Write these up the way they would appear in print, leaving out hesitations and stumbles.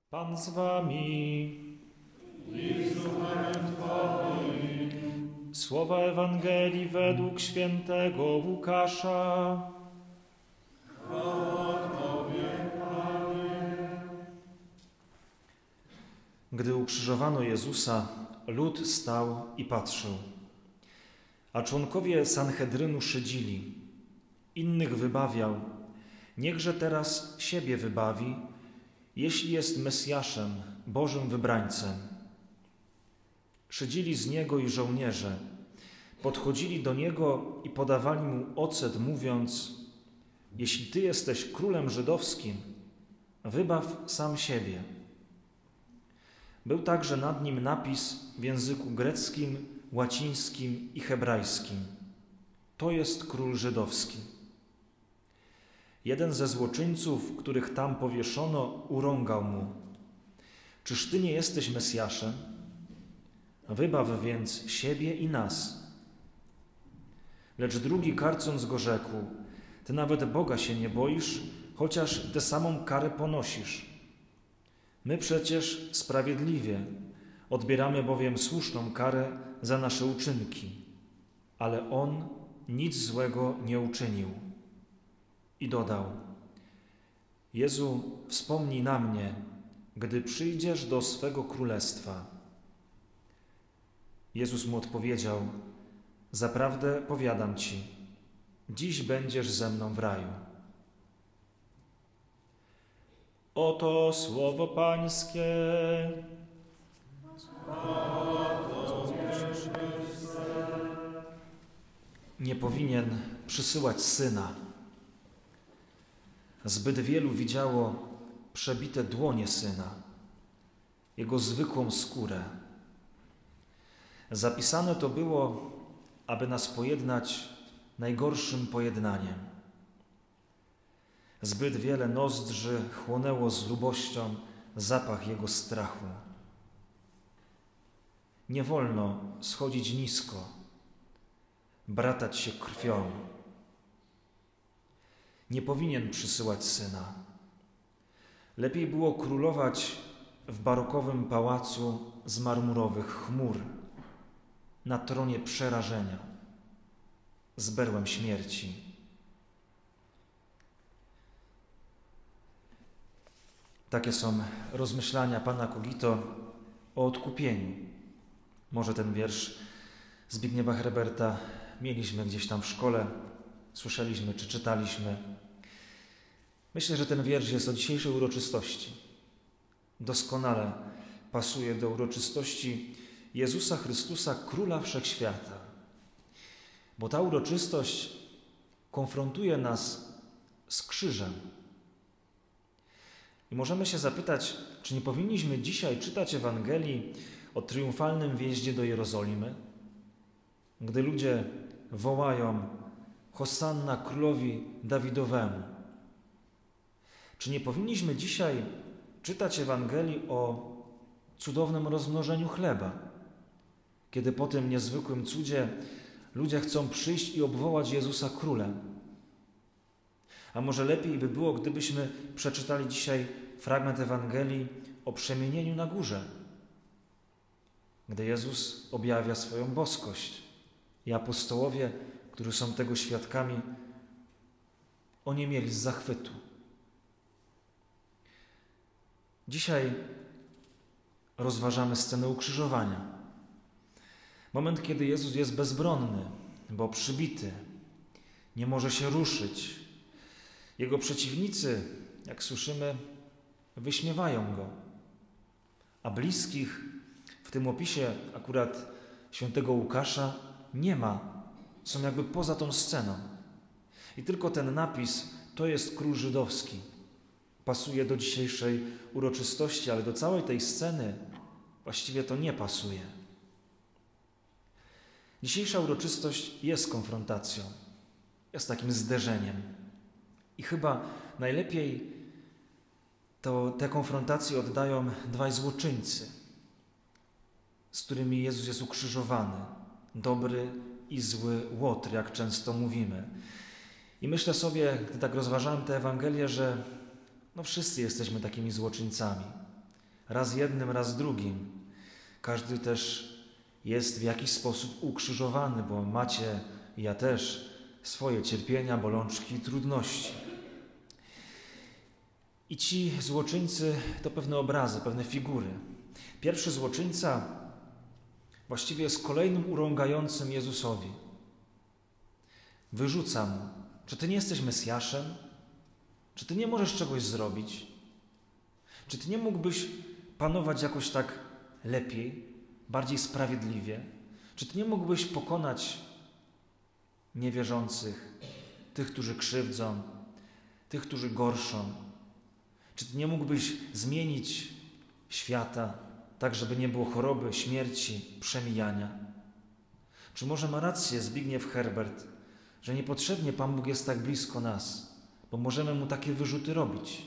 Pan z wami. I z duchem Twoim. Słowa Ewangelii według świętego Łukasza. Chwała Tobie, Panie. Gdy ukrzyżowano Jezusa, lud stał i patrzył. A członkowie Sanhedrynu szydzili. Innych wybawiał. Niechże teraz siebie wybawi, jeśli jest Mesjaszem, Bożym wybrańcem. Szydzili z Niego i żołnierze. Podchodzili do Niego i podawali Mu ocet, mówiąc: jeśli Ty jesteś królem żydowskim, wybaw sam siebie. Był także nad nim napis w języku greckim, łacińskim i hebrajskim: to jest król żydowski. Jeden ze złoczyńców, których tam powieszono, urągał mu: czyż Ty nie jesteś Mesjaszem? Wybaw więc siebie i nas. Lecz drugi, karcąc go, rzekł: Ty nawet Boga się nie boisz, chociaż tę samą karę ponosisz. My przecież sprawiedliwie, odbieramy bowiem słuszną karę za nasze uczynki, ale on nic złego nie uczynił. I dodał: Jezu, wspomnij na mnie, gdy przyjdziesz do swego królestwa. Jezus mu odpowiedział: zaprawdę powiadam Ci, dziś będziesz ze mną w raju. Oto słowo Pańskie. Nie powinien przysyłać syna. Zbyt wielu widziało przebite dłonie syna, jego zwykłą skórę. Zapisane to było, aby nas pojednać najgorszym pojednaniem. Zbyt wiele nozdrzy chłonęło z lubością zapach jego strachu. Nie wolno schodzić nisko, bratać się krwią. Nie powinien przysyłać syna. Lepiej było królować w barokowym pałacu z marmurowych chmur, na tronie przerażenia, z berłem śmierci. Takie są rozmyślania pana Kogito o odkupieniu. Może ten wiersz Zbigniewa Herberta mieliśmy gdzieś tam w szkole, słyszeliśmy czy czytaliśmy. Myślę, że ten wiersz jest o dzisiejszej uroczystości. Doskonale pasuje do uroczystości Jezusa Chrystusa, Króla Wszechświata. Bo ta uroczystość konfrontuje nas z krzyżem. I możemy się zapytać, czy nie powinniśmy dzisiaj czytać Ewangelii o triumfalnym wjeździe do Jerozolimy, gdy ludzie wołają: Hosanna królowi Dawidowemu. Czy nie powinniśmy dzisiaj czytać Ewangelii o cudownym rozmnożeniu chleba, kiedy po tym niezwykłym cudzie ludzie chcą przyjść i obwołać Jezusa królem? A może lepiej by było, gdybyśmy przeczytali dzisiaj fragment Ewangelii o przemienieniu na górze, gdy Jezus objawia swoją boskość i apostołowie, którzy są tego świadkami, oniemieli z zachwytu. Dzisiaj rozważamy scenę ukrzyżowania. Moment, kiedy Jezus jest bezbronny, bo przybity, nie może się ruszyć. Jego przeciwnicy, jak słyszymy, wyśmiewają go. A bliskich w tym opisie akurat świętego Łukasza nie ma. Są jakby poza tą sceną. I tylko ten napis: to jest król żydowski, pasuje do dzisiejszej uroczystości, ale do całej tej sceny właściwie to nie pasuje. Dzisiejsza uroczystość jest konfrontacją, jest takim zderzeniem. I chyba najlepiej to te konfrontacje oddają dwaj złoczyńcy, z którymi Jezus jest ukrzyżowany. Dobry i zły Łotr, jak często mówimy. I myślę sobie, gdy tak rozważałem tę Ewangelię, że wszyscy jesteśmy takimi złoczyńcami. raz jednym, raz drugim. Każdy też jest w jakiś sposób ukrzyżowany, bo macie, ja też, swoje cierpienia, bolączki i trudności. I ci złoczyńcy to pewne obrazy, pewne figury. Pierwszy złoczyńca właściwie jest kolejnym urągającym Jezusowi. Wyrzuca mu: czy Ty nie jesteś Mesjaszem? Czy Ty nie możesz czegoś zrobić? Czy Ty nie mógłbyś panować jakoś tak lepiej, bardziej sprawiedliwie? Czy Ty nie mógłbyś pokonać niewierzących, tych, którzy krzywdzą, tych, którzy gorszą? Czy Ty nie mógłbyś zmienić świata tak, żeby nie było choroby, śmierci, przemijania? Czy może ma rację Zbigniew Herbert, że niepotrzebnie Pan Bóg jest tak blisko nas, bo możemy Mu takie wyrzuty robić?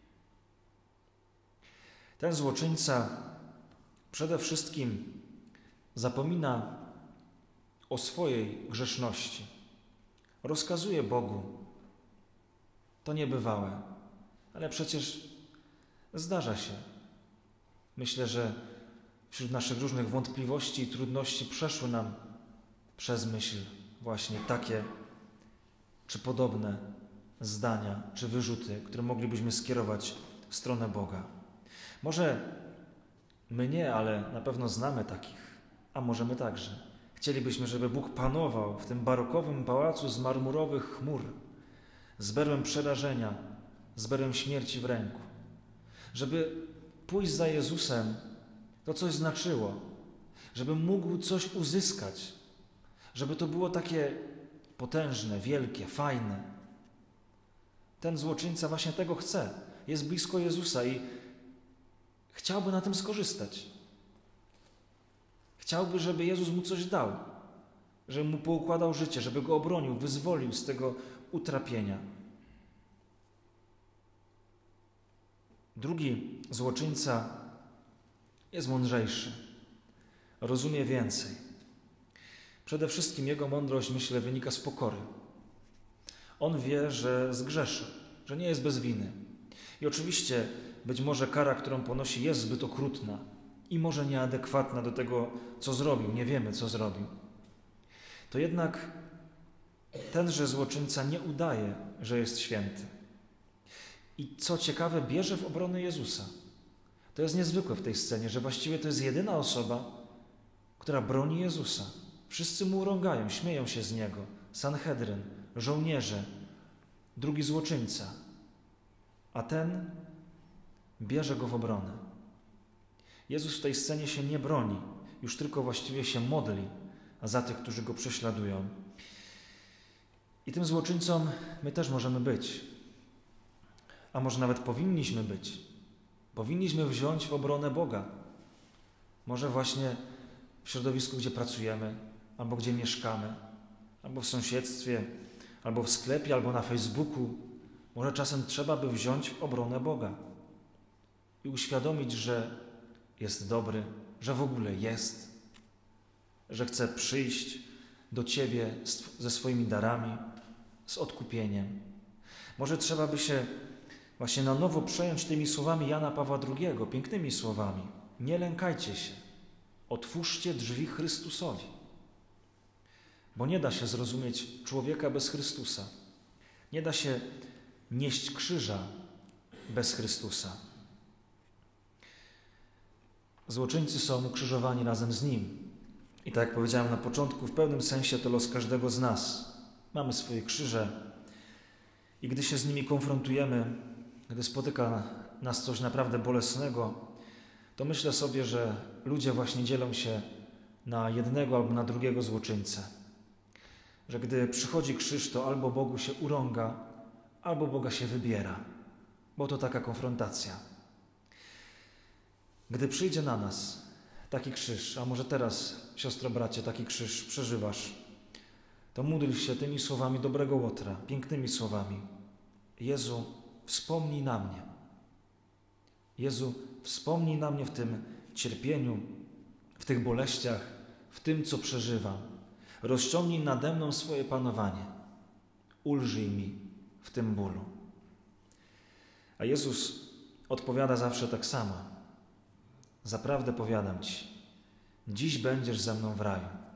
Ten złoczyńca przede wszystkim zapomina o swojej grzeszności. Rozkazuje Bogu. To niebywałe, ale przecież zdarza się. Myślę, że wśród naszych różnych wątpliwości i trudności przeszły nam przez myśl właśnie takie czy podobne zdania, czy wyrzuty, które moglibyśmy skierować w stronę Boga. Może my nie, ale na pewno znamy takich, a może my także. Chcielibyśmy, żeby Bóg panował w tym barokowym pałacu z marmurowych chmur, z berłem przerażenia, z berłem śmierci w ręku. Żeby pójść za Jezusem, to coś znaczyło. Żeby mógł coś uzyskać. Żeby to było takie potężne, wielkie, fajne. Ten złoczyńca właśnie tego chce. Jest blisko Jezusa i chciałby na tym skorzystać. Chciałby, żeby Jezus mu coś dał. Żeby mu poukładał życie, żeby go obronił, wyzwolił z tego utrapienia. Drugi złoczyńca jest mądrzejszy. Rozumie więcej. Przede wszystkim jego mądrość, myślę, wynika z pokory. On wie, że zgrzeszy, że nie jest bez winy. I oczywiście być może kara, którą ponosi, jest zbyt okrutna i może nieadekwatna do tego, co zrobił. Nie wiemy, co zrobił. To jednak tenże złoczyńca nie udaje, że jest święty. I co ciekawe, bierze w obronę Jezusa. To jest niezwykłe w tej scenie, że właściwie to jest jedyna osoba, która broni Jezusa. Wszyscy mu urągają, śmieją się z niego. Sanhedryn, żołnierze, drugi złoczyńca. A ten bierze go w obronę. Jezus w tej scenie się nie broni, już tylko właściwie się modli za tych, którzy go prześladują. I tym złoczyńcom my też możemy być. A może nawet powinniśmy być. Powinniśmy wziąć w obronę Boga. Może właśnie w środowisku, gdzie pracujemy, albo gdzie mieszkamy, albo w sąsiedztwie, albo w sklepie, albo na Facebooku. Może czasem trzeba by wziąć w obronę Boga i uświadomić, że jest dobry, że w ogóle jest, że chce przyjść do Ciebie ze swoimi darami, z odkupieniem. Może trzeba by się właśnie na nowo przejąć tymi słowami Jana Pawła II, pięknymi słowami. Nie lękajcie się, otwórzcie drzwi Chrystusowi. Bo nie da się zrozumieć człowieka bez Chrystusa. Nie da się nieść krzyża bez Chrystusa. Złoczyńcy są ukrzyżowani razem z Nim. I tak jak powiedziałem na początku, w pewnym sensie to los każdego z nas. Mamy swoje krzyże i gdy się z nimi konfrontujemy, gdy spotyka nas coś naprawdę bolesnego, to myślę sobie, że ludzie właśnie dzielą się na jednego albo na drugiego złoczyńcę. Że gdy przychodzi krzyż, to albo Bogu się urąga, albo Boga się wybiera, bo to taka konfrontacja. Gdy przyjdzie na nas taki krzyż, a może teraz, siostro, bracie, taki krzyż przeżywasz, to módl się tymi słowami dobrego Łotra, pięknymi słowami. Jezu, wspomnij na mnie. Jezu, wspomnij na mnie w tym cierpieniu, w tych boleściach, w tym, co przeżywam. Rozciągnij nade mną swoje panowanie. Ulżyj mi w tym bólu. A Jezus odpowiada zawsze tak samo. Zaprawdę powiadam ci, dziś będziesz ze mną w raju.